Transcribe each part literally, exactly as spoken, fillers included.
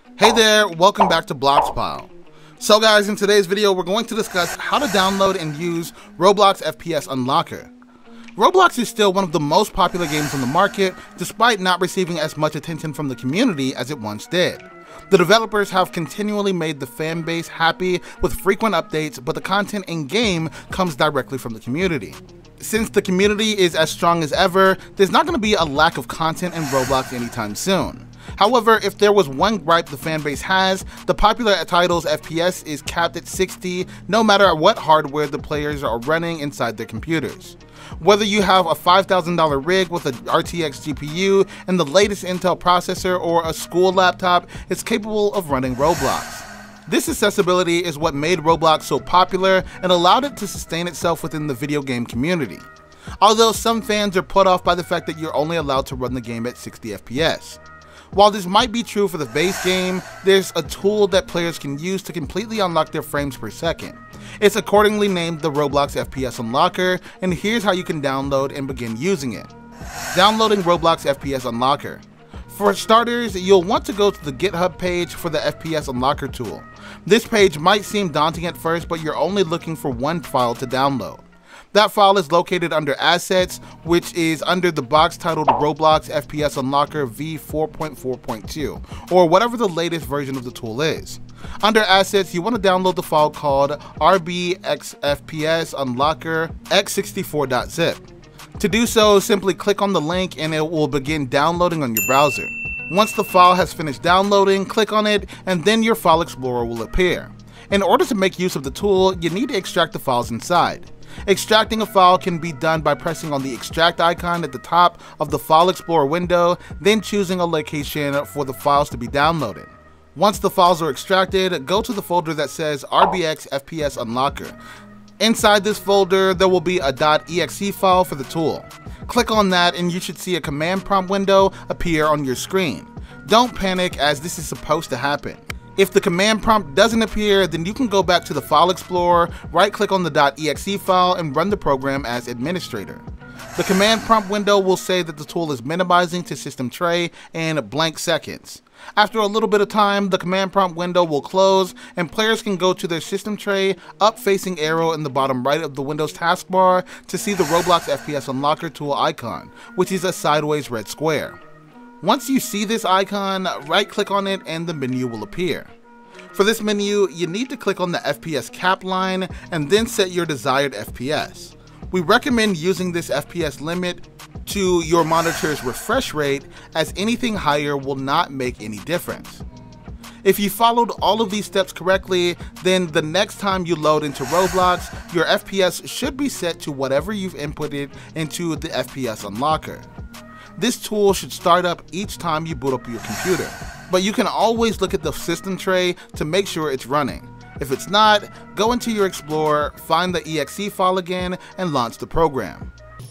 Hey there, welcome back to Blox. So guys, in today's video we're going to discuss how to download and use Roblox F P S Unlocker. Roblox is still one of the most popular games on the market, despite not receiving as much attention from the community as it once did. The developers have continually made the fan base happy with frequent updates, but the content in-game comes directly from the community. Since the community is as strong as ever, there's not going to be a lack of content in Roblox anytime soon. However, if there was one gripe the fanbase has, the popular title's F P S is capped at sixty no matter what hardware the players are running inside their computers. Whether you have a five thousand dollar rig with an R T X G P U and the latest Intel processor or a school laptop, it's capable of running Roblox. This accessibility is what made Roblox so popular and allowed it to sustain itself within the video game community. Although some fans are put off by the fact that you're only allowed to run the game at sixty F P S. While this might be true for the base game, there's a tool that players can use to completely unlock their frames per second. It's accordingly named the Roblox F P S Unlocker, and here's how you can download and begin using it. Downloading Roblox F P S Unlocker. For starters, you'll want to go to the GitHub page for the F P S Unlocker tool. This page might seem daunting at first, but you're only looking for one file to download. That file is located under Assets, which is under the box titled Roblox F P S Unlocker V four point four point two, or whatever the latest version of the tool is. Under Assets, you want to download the file called R B X F P S Unlocker x sixty-four dot zip. To do so, simply click on the link and it will begin downloading on your browser. Once the file has finished downloading, click on it and then your file explorer will appear. In order to make use of the tool, you need to extract the files inside. Extracting a file can be done by pressing on the extract icon at the top of the File Explorer window, then choosing a location for the files to be downloaded. Once the files are extracted, go to the folder that says R B X F P S Unlocker. Inside this folder, there will be a .exe file for the tool. Click on that and you should see a command prompt window appear on your screen. Don't panic, as this is supposed to happen. If the command prompt doesn't appear, then you can go back to the File Explorer, right-click on the .exe file, and run the program as administrator. The command prompt window will say that the tool is minimizing to system tray in blank seconds. After a little bit of time, the command prompt window will close, and players can go to their system tray, up-facing arrow in the bottom right of the Windows taskbar to see the Roblox F P S Unlocker tool icon, which is a sideways red square. Once you see this icon, right-click on it and the menu will appear. For this menu, you need to click on the F P S cap line and then set your desired F P S. We recommend using this F P S limit to your monitor's refresh rate, as anything higher will not make any difference. If you followed all of these steps correctly, then the next time you load into Roblox, your F P S should be set to whatever you've inputted into the F P S Unlocker. This tool should start up each time you boot up your computer, but you can always look at the system tray to make sure it's running. If it's not, go into your Explorer, find the E X E file again, and launch the program.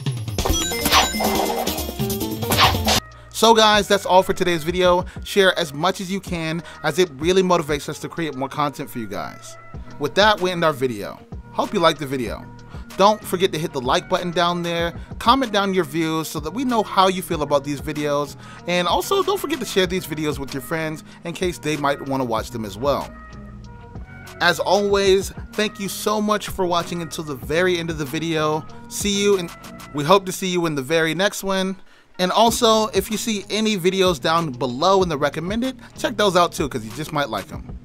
So guys, that's all for today's video. Share as much as you can, as it really motivates us to create more content for you guys. With that, we end our video. Hope you liked the video. Don't forget to hit the like button down there, comment down your views so that we know how you feel about these videos, and also don't forget to share these videos with your friends in case they might want to watch them as well. As always, thank you so much for watching until the very end of the video. See you, and we hope to see you in the very next one. And also, if you see any videos down below in the recommended, check those out too, because you just might like them.